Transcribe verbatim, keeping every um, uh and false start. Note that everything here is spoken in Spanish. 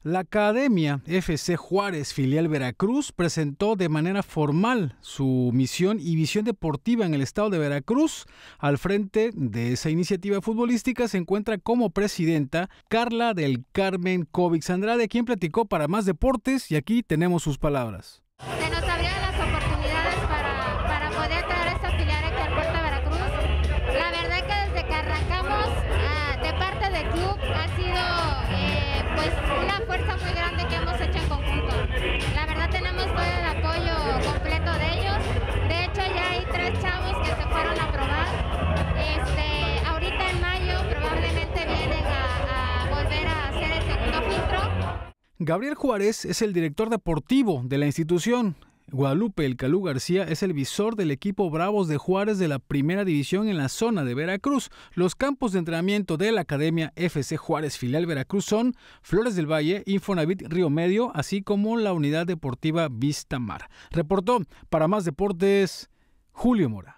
La Academia F C Juárez, filial Veracruz, presentó de manera formal su misión y visión deportiva en el estado de Veracruz. Al frente de esa iniciativa futbolística se encuentra como presidenta Carla del Carmen Covix Andrade, quien platicó para Más Deportes, y aquí tenemos sus palabras. Se nos abrieron las oportunidades para, para poder traer esta filial aquí al puerto de Veracruz. La verdad que desde que arrancamos uh, de parte del club ha sido eh, pues una fuerza muy grande que hemos hecho en conjunto. La verdad tenemos todo el apoyo completo de ellos. De hecho ya hay tres chavos que se fueron a probar. Este, ahorita en mayo probablemente vienen a, a volver a hacer el segundo filtro. Gabriel Juárez es el director deportivo de la institución. Guadalupe El Calú García es el visor del equipo Bravos de Juárez de la primera división en la zona de Veracruz. Los campos de entrenamiento de la Academia F C Juárez filial Veracruz son Flores del Valle, Infonavit Río Medio, así como la unidad deportiva Vista Mar. Reportó para Más Deportes Julio Mora.